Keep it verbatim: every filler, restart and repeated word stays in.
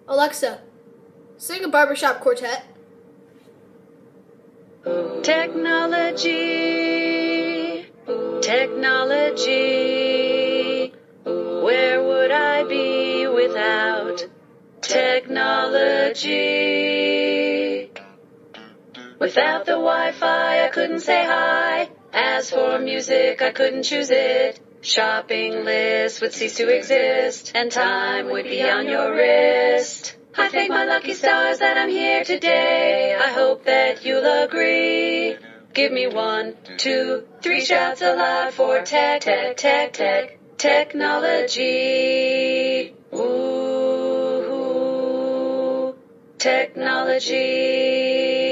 Alexa, sing a barbershop quartet. Technology, technology, where would I be without technology? Without the Wi-Fi, I couldn't say hi. As for music, I couldn't choose it. Shopping lists would cease to exist, and time would be on your wrist. I thank my lucky stars that I'm here today. I hope that you'll agree. Give me one, two, three shouts aloud for tech, tech, tech, tech, technology. Ooh, technology.